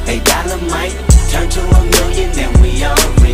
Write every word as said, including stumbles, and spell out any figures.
A dollar might turn to a million and we all